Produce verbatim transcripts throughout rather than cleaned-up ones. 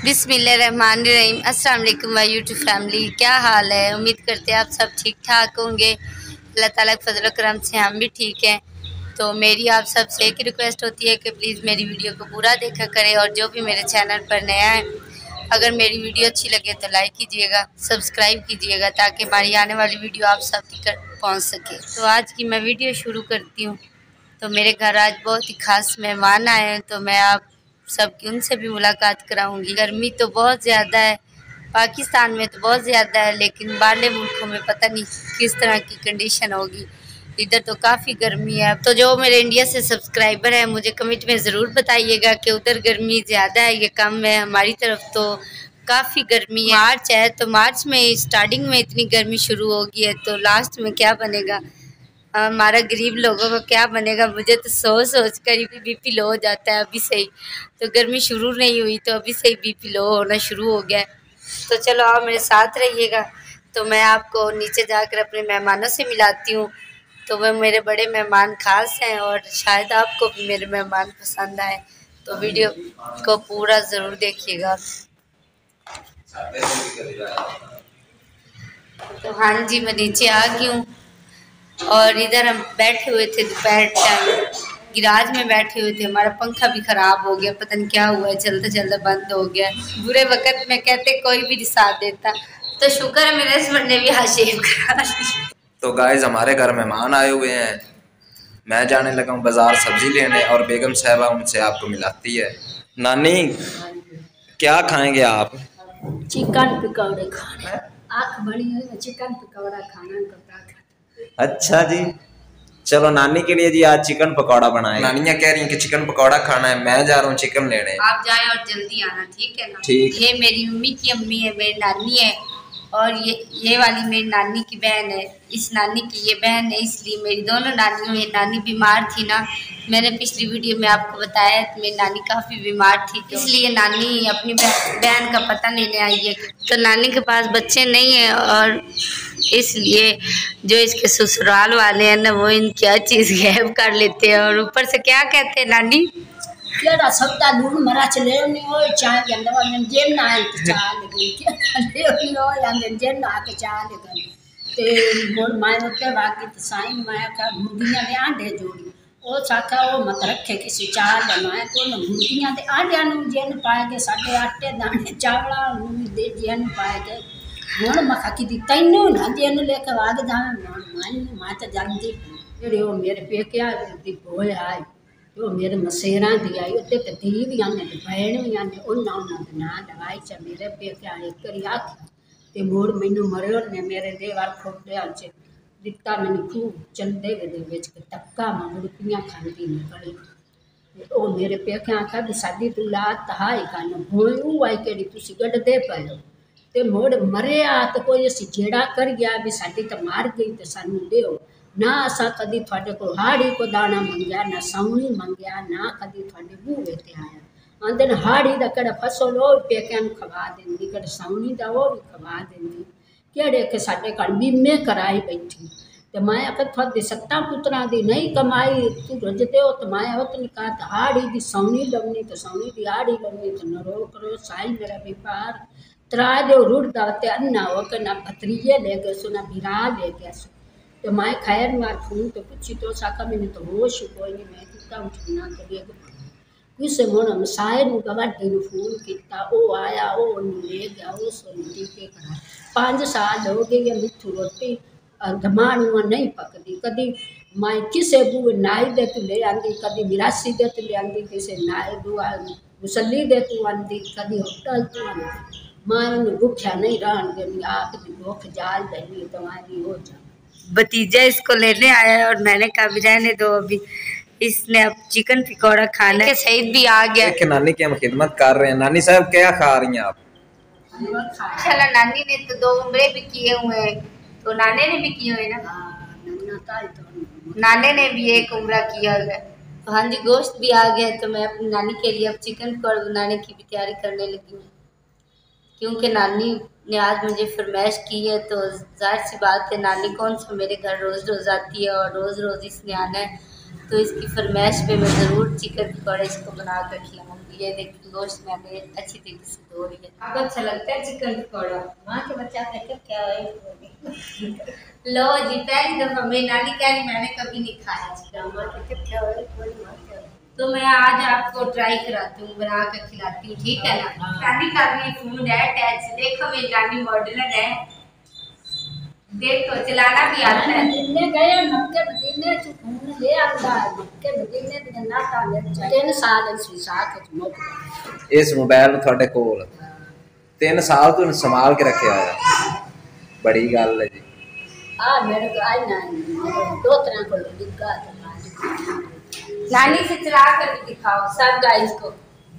बिस्मिल्लाहिर्रहमानिर्रहीम। अस्सलाम वालेकुम माय यूट्यूब फैमिली, क्या हाल है? उम्मीद करते हैं आप सब ठीक ठाक होंगे। अल्लाह ताला के फजल करम से हम भी ठीक हैं। तो मेरी आप सब से एक रिक्वेस्ट होती है कि प्लीज़ मेरी वीडियो को पूरा देखा करें, और जो भी मेरे चैनल पर नया है अगर मेरी वीडियो अच्छी लगे तो लाइक कीजिएगा, सब्सक्राइब कीजिएगा, ताकि हमारी आने वाली वीडियो आप सब तक पहुँच सके। तो आज की मैं वीडियो शुरू करती हूँ। तो मेरे घर आज बहुत ही खास मेहमान आए हैं, तो मैं आप सबकी उनसे भी मुलाकात कराऊंगी। गर्मी तो बहुत ज़्यादा है, पाकिस्तान में तो बहुत ज़्यादा है, लेकिन बाहरले मुल्कों में पता नहीं किस तरह की कंडीशन होगी। इधर तो काफ़ी गर्मी है। तो जो मेरे इंडिया से सब्सक्राइबर है मुझे कमेंट में ज़रूर बताइएगा कि उधर गर्मी ज़्यादा है या कम है। हमारी तरफ तो काफ़ी गर्मी है। मार्च है तो मार्च में स्टार्टिंग में इतनी गर्मी शुरू होगी है, तो लास्ट में क्या बनेगा हमारा गरीब लोगों को, क्या बनेगा? मुझे तो सोच सोच कर ही बीपी लो हो जाता है अभी से ही। तो गर्मी शुरू नहीं हुई तो अभी से ही बीपी लो होना शुरू हो गया है। तो चलो आप मेरे साथ रहिएगा। तो मैं आपको नीचे जाकर अपने मेहमानों से मिलाती हूँ। तो वह मेरे बड़े मेहमान खास हैं और शायद आपको भी मेरे मेहमान पसंद आए, तो वीडियो को पूरा ज़रूर देखिएगा। तो हाँ जी, मैं नीचे आ गई हूँ और इधर हम बैठे हुए थे दोपहर टाइम, गिराज में बैठे हुए थे। हमारा पंखा भी ख़राब हो गया, पता नहीं क्या हुआ है, चलते चलते बंद हो गया। बुरे वक्त में कहते कोई भी साथ देता, तो शुक्र है मेरे हस्बैंड ने भी हाशिर करा। तो गाइस हमारे घर मेहमान आए हुए हैं, मैं जाने लगा हूँ बाजार सब्जी लेने और बेगम साहबा उनसे आपको मिलाती है। नानी क्या खाएंगे आप? चिकन पकौड़े खाने, आँख बड़ी है चिकन पकौड़ा खाना। अच्छा जी, चलो नानी के लिए जी आज चिकन पकौड़ा बनाए। नानियाँ कह रही हैं कि चिकन पकौड़ा खाना है, मैं जा रहा हूँ चिकन लेने। आप जाए और जल्दी आना, ठीक है ना? ठीक। ये मेरी मम्मी की अम्मी है, मेरी नानी है, और ये ये वाली मेरी नानी की बहन है, इस नानी की ये बहन है। इसलिए मेरी दोनों नानियों में नानी बीमार थी ना, मैंने पिछली वीडियो में आपको बताया कि मेरी नानी काफ़ी बीमार थी, तो इसलिए नानी अपनी बहन का पता लेने आई है। तो नानी के पास बच्चे नहीं हैं, और इसलिए जो इसके ससुराल वाले हैं ना वो इनकी हर चीज़ गायब कर लेते हैं। और ऊपर से क्या कहते हैं नानी, केड़ा सबटा दूर मरा चले नहीं हो चाय के अंदर वाले जेन ना है चाय लेके के ले हो याने जेन ना के चाय लेके ते मोर माय होते बाकी तो साईं माया का मुर्गियां दे आंडे जोड़ी ओ साखा वो मत रखे किसी चाय बनाए को न मुर्गियां दे आंडे नु जेन पाए के साढ़े आटे दाने चावला नु दे जेन पाए के मोर मखा की दी तैनो ना जेन लेके वाग जावे मोर माई माता जानती एड़े ओ मेरे पे क्या दी बोल आए तो मेरे मसेरा दी आई उत्ते ते धी भी आने ते बहन भी आने उन्ना उन्ना दे ना दवाई च मेरे पे क्या एक करी आखिया ते मोड़ मैनू मरियो ने मेरे देवार खोटे अच दिता मैंने खूब चलते वे दे विच धक्का मुड़कियां खांदी निकली ओ मेरे पे क्या आखा भी साडी तू लात हाई कान भोलू आई केड़ी तुसी गड्डदे पयो ते मोड़ मरिया तो कोई असी जेड़ा कर गया भी साडी तो मार गई ते सानू देओ ना असा कदी थोड़े को हाड़ी को दाना मंगया ना सौनी मंगया ना कदी थोड़े बूहे ते आया आंदे हाड़ी दा कड़ा फसल ओ पेक्यां खवा देंदी कड़ सौनी दा वो भी खवा देंदी केड़े के साडे घर बीमे कराई बैठी ते मैं आख थोड़ी सत्ता पुत्रा दी नहीं कमाई तू रजते हो तो मैं होत निका हाड़ी दी सौनी लवनी तो सौनी दी हाड़ी लवनी तो न रो करो साई मेरा व्यापार त्रा जो रुड़दा ते अन्ना हो के ना भतरीये ले गए सो ना बिरा ले गए सो तो मैं खैर मार फोन तो पूछी तो साका मैंने तो होश कोई नहीं मैं कितना उठना करिए किस मोन मसाए नु गवाडी नु फोन किता ओ आया ओ ले गया ओ सोनी के करा पांच साल हो गए ये मिठू रोटी धमाणु नहीं पकदी कदी मैं किसे बू नाई दे तू ले आंदी कदी मिरासी दे तू ले आंदी किसे नाई दुआ मुसल्ली दे तू आंदी कदी होटल तू आंदी मैं भूखा नहीं रहन दे आप दी भूख जाल देनी तुम्हारी हो जा। भतीजा इसको लेने आया है और मैंने कहा भी रहने दो, अभी इसने अब चिकन पकौड़ा खाना है। सईद भी आ गया कि नानी की हम खिदमत कर रहे हैं। नानी साहब क्या खा रही हैं आप? माशाल्लाह नानी ने तो दो उम्रे भी किए हुए हैं, तो नाने ने भी किए हुए ना, नाने ने भी एक उम्रा किया हुआ है। तो हाँ जी, गोश्त भी आ गया, तो मैं अपनी नानी के लिए अब चिकन पकौड़ा बनाने की भी तैयारी करने लगी हूँ, क्योंकि नानी ने आज मुझे फरमाइश की है। तो जाहिर सी बात है नानी कौन सा मेरे घर रोज़ रोज़ आती है और रोज़ रोज़ इसने आना है, तो इसकी फरमाइश पे मैं ज़रूर चिकन पकौड़े इसको बना कर खिलाऊंगी। ये देखिए गोश्त मैंने अच्छी तरीके से धो रही है। आपको अच्छा लगता है चिकन पकौड़ा? वहाँ के बच्चा कहते क्या है लो जी, पहली दफ़ा मेरी नानी कह रही मैंने कभी नहीं खाया चिकन। क्या है तो मैं आज आपको ट्राई कराती हूँ, बना कर खिलाती हूँ, ठीक है ना। नानी का भी फोन है टच, देखो मेरी नानी मॉडर्न है, देखो चलाना भी आता है। मदीने गए मक्के मदीने च घूमने ले आंदा मक्के मदीने दी ना ताले तीन साल सी साख च मुक इस मोबाइल ਤੁਹਾਡੇ ਕੋਲ तीन साल ਤੋਂ संभाल के रखे आया, बड़ी गल है जी। आ मेरे को आई ना दो तरह को डिग्गा नानी से चला कर भी दिखाओ सब गाइस को।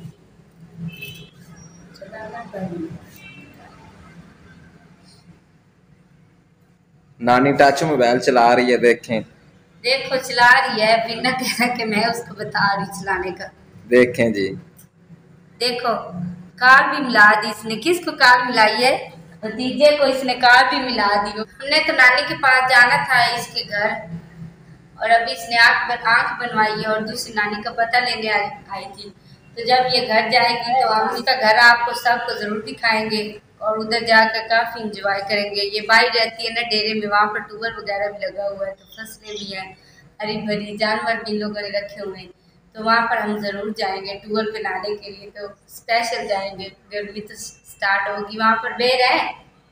नानी टच मोबाइल चला रही है, देखें देखो चला रही है, बिना कहना कि मैं उसको बता रही चलाने का। देखें जी, देखो कार भी मिला दी इसने। किसको कार मिलाई है? भतीजे को इसने कार भी मिला दी। हमने तो नानी के पास जाना था इसके घर, और अभी इसने आँख बन, आँख बनवाई है और दूसरी नानी का पता लेने आई थी। तो जब ये घर जाएगी तो हम उसका घर आपको सबको ज़रूर दिखाएंगे और उधर जाकर काफ़ी इंजॉय करेंगे। ये बाई रहती है ना डेरे में, वहाँ पर ट्यूबवेल वगैरह भी लगा हुआ है, तो फसलें भी हैं, हरी भरी, जानवर भी लोगों ने रखे हुए हैं। तो वहाँ पर हम ज़रूर जाएंगे ट्यूबवेल पे नहाने के लिए, तो स्पेशल जाएंगे। गर्मी तो स्टार्ट होगी। वहाँ पर बेर है,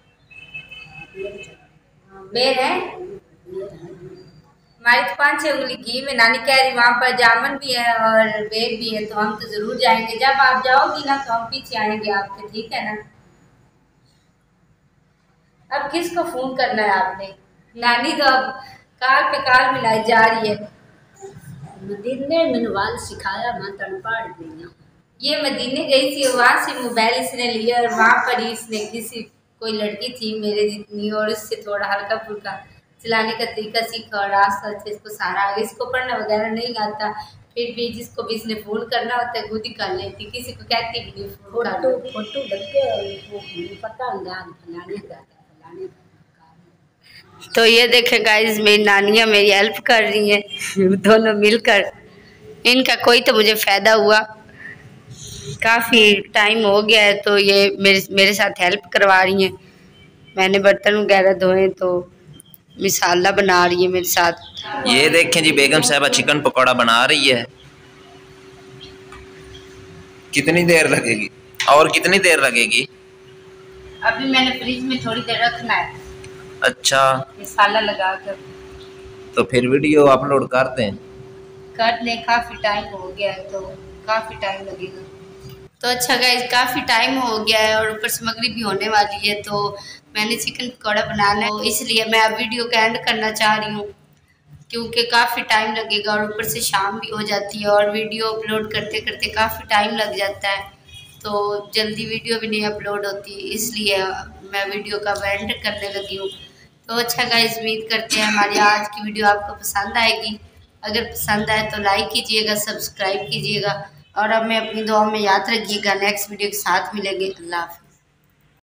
बेर है हमारी तो पाँच छः उंगली की में। नानी कह रही वहाँ पर जामुन भी है और बेर भी है, तो हम तो ज़रूर जाएंगे। जब आप जाओगी ना तो हम पीछे आएंगे आपके, ठीक है ना। अब किसको फ़ोन करना है आपने? नानी तो अब कार पे कार मिलाई जा रही है। मदीने मिनवाल सिखाया मैं तनपाड़ गई। ये मदीने गई थी, वहाँ से मोबाइल इसने लिया और वहाँ पर ही इसने किसी कोई लड़की थी मेरे जितनी, और इससे थोड़ा हल्का फुल्का चलाने का तरीका सीखा और आस्ते आस्ते इसको सारा आगे। इसको पढ़ना वगैरह नहीं आता, फिर भी जिसको भी इसने फ़ोन करना होता है खुद ही कर लेती, किसी को कहती भी नहीं फ़ोन कर लो। फोटो लगे पता फलाने का फलाने तो ये देखें गाइस, मेरी नानियाँ मेरी हेल्प कर रही हैं दोनों मिलकर। इनका कोई तो मुझे फ़ायदा हुआ, काफ़ी टाइम हो गया है तो ये मेरे मेरे साथ हेल्प करवा रही हैं। मैंने बर्तन वगैरह धोए तो मिसाला बना रही है मेरे साथ। ये देखें जी, बेगम साहबा चिकन पकौड़ा बना रही है। कितनी देर लगेगी और कितनी देर लगेगी? अभी मैंने फ्रिज में थोड़ी देर रखना है। अच्छा, मिसाला लगा कर तो फिर वीडियो अपलोड करते हैं। कर ले, काफ़ी टाइम हो गया है तो काफ़ी टाइम लगेगा। तो अच्छा गाइस, काफ़ी टाइम हो गया है और ऊपर से मगरिब भी होने वाली है, तो मैंने चिकन पकौड़ा बनाना है, तो इसलिए मैं अब वीडियो का एंड करना चाह रही हूँ क्योंकि काफ़ी टाइम लगेगा और ऊपर से शाम भी हो जाती है और वीडियो अपलोड करते करते काफ़ी टाइम लग जाता है, तो जल्दी वीडियो भी नहीं अपलोड होती, इसलिए मैं वीडियो का एंड करने लगी हूँ। तो अच्छा गाइस, उम्मीद करते हैं हमारी आज की वीडियो आपको पसंद आएगी। अगर पसंद आए तो लाइक कीजिएगा, सब्सक्राइब कीजिएगा और अब मैं अपनी दुआ में याद रखिएगा। नेक्स्ट वीडियो के साथ मिलेंगे। अल्लाह हाफ़िज़।